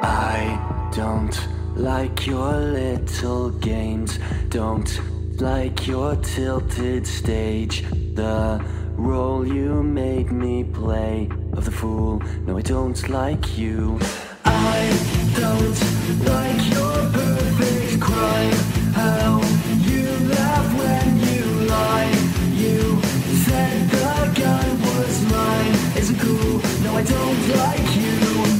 I don't like your little games, don't like your tilted stage, the role you made me play of the fool. No, I don't like you. I don't like your perfect crime, how you laugh when you lie. You said the gun was mine. Isn't cool. No, I don't like you.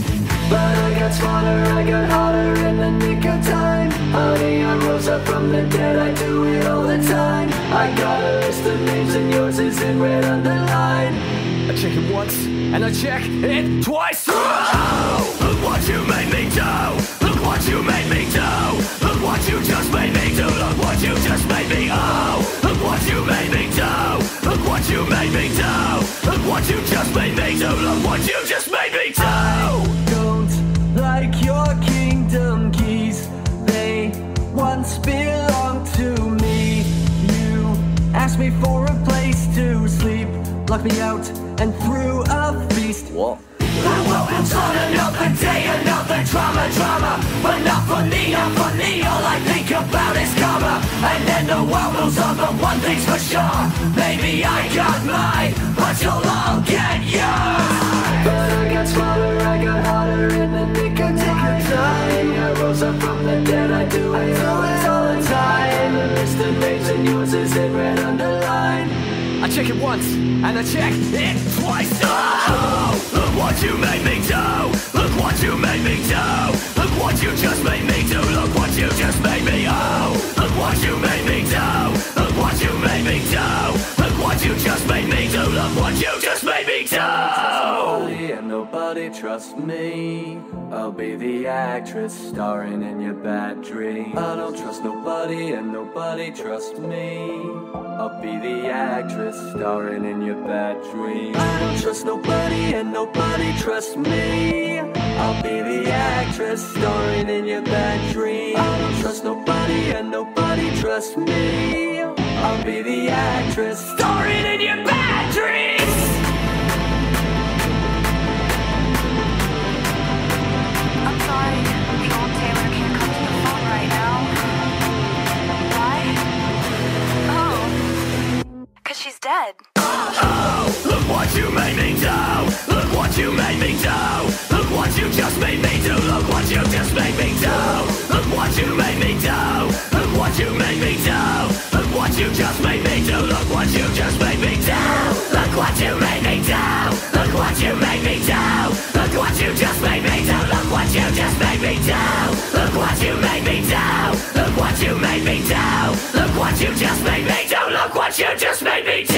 But I got smarter, I got harder in the nick of time. Honey, I rose up from the dead, I do it all the time. I got a list of names and yours is in red underline. I check it once, and I check it twice. Oh, look what you made me do. Look what you made me do. Look what you just made me do. Look what you just made me. Oh, look what you made me do. Look what you made me do. Look what you just made me do. Look what you just made me do. I don't like your kingdom keys. They once belonged to me. You asked me for a place to sleep, locked me out and threw a feast. What? I woke up on another day, another drama, but not for me, not for me. All I think about is karma, and then the world moves on. But one thing's for sure, maybe I got mine, but you'll all get yours. But I got smarter, I got harder in the nick of time. I rose up from the dead, I do it all the time. The list of names and yours is in red underline. I check it once, and I check it twice. Oh, look what you made me do. Look what you made me do. Look what you just made me do. Look what you just made me. Oh, look what you made me do. Look what you made me do. Look what you just made me do. Look what you just made me do. Nobody and nobody trust me. I'll be the actress starring in your bad dream. I don't trust nobody and nobody trust me. I'll be the actress starring in your bad dream. I don't trust nobody and nobody trust me. I'll be the actress starring in your bad dream. I don't trust nobody and nobody trust me. I'll be the actress starring in your bad dreams. I'm sorry, the old Taylor can't come to the phone right now. Why? Oh, 'cause she's dead. Oh, look what you made me do. Look what you made me do. Look what you just made me do. Look what you just made me do. Look what you made me do. Look what you made me do. Look what you just made me do. Look what you just made me do. Look what you made me do. Look what you made me do. Look what you just made me do. Look what you just made me do. Look what you made me do. Look what you made me do. Look what you just made me do. Look what you just made me do.